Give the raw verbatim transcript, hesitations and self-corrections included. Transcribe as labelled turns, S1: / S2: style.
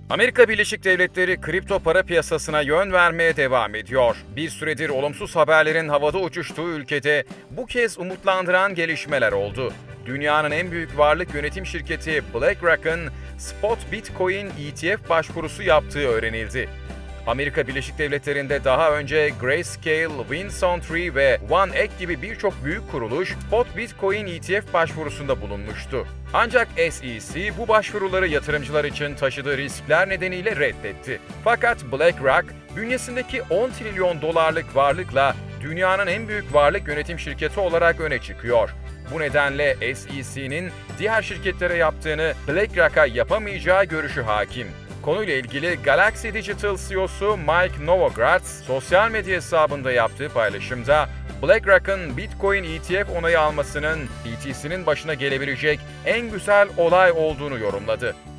S1: Amerika Birleşik Devletleri kripto para piyasasına yön vermeye devam ediyor. Bir süredir olumsuz haberlerin havada uçuştuğu ülkede bu kez umutlandıran gelişmeler oldu. Dünyanın en büyük varlık yönetim şirketi BlackRock'ın Spot Bitcoin E T F başvurusu yaptığı öğrenildi. Amerika Birleşik Devletleri'nde daha önce Grayscale, WinSoundtree ve OneEck gibi birçok büyük kuruluş Spot Bitcoin E T F başvurusunda bulunmuştu. Ancak S E C bu başvuruları yatırımcılar için taşıdığı riskler nedeniyle reddetti. Fakat BlackRock, bünyesindeki on trilyon dolarlık varlıkla dünyanın en büyük varlık yönetim şirketi olarak öne çıkıyor. Bu nedenle S E C'nin diğer şirketlere yaptığını BlackRock'a yapamayacağı görüşü hakim. Konuyla ilgili Galaxy Digital C E O'su Mike Novogratz sosyal medya hesabında yaptığı paylaşımda BlackRock'ın Bitcoin E T F onayı almasının B T C'nin başına gelebilecek en güzel olay olduğunu yorumladı.